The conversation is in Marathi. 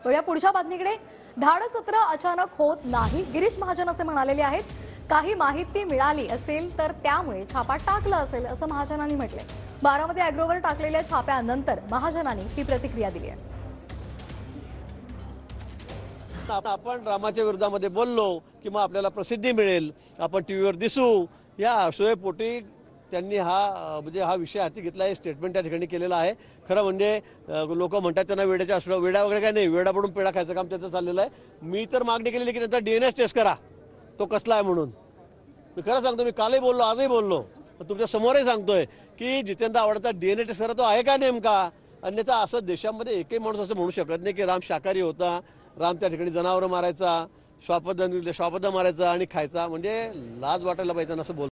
वळूया पुढच्या बातमीकडे। धाडसत्र अचानक होत नाही, गिरीश महाजन असे म्हणालेले आहेत। काही माहिती मिळाली असेल तर त्यामुळे छापा टाकला असेल असं महाजनांनी म्हटलंय। बारामती ॲग्रोवर टाकलेल्या छाप्यानंतर महाजनांनी ही प्रतिक्रिया दिली आहे। आपण रामाच्या विरोधामध्ये बोललो की मग आपल्याला प्रसिद्धी मिळेल, आपण टीव्हीवर दिसू, या आशेपोटी त्यांनी हा विषय हाती घेतला आहे। स्टेटमेंट त्या ठिकाणी केलेलं आहे। खरं म्हणजे लोक म्हणतात त्यांना वेड्याच्या असलं, वेडा वगैरे काय नाही, वेडा पडून पेढा खायचं काम त्याचं चाललेलं आहे। मी तर मागणी केलेली की त्यांचा DNA टेस्ट करा, तो कसला आहे म्हणून। मी खरं सांगतो, मी कालही बोललो, आजही बोललो, तुमच्या समोरही सांगतोय की जितेंद्र आव्हाडचा DNA टेस्ट करा, तो आहे का नेमका। अन्यथा असं देशामध्ये एकही माणूस असं म्हणू शकत नाही की राम शाकाहारी होता, राम त्या ठिकाणी जनावरं मारायचा, श्वापद मारायचा आणि खायचा, म्हणजे लाज वाटायला पाहिजे असं बोल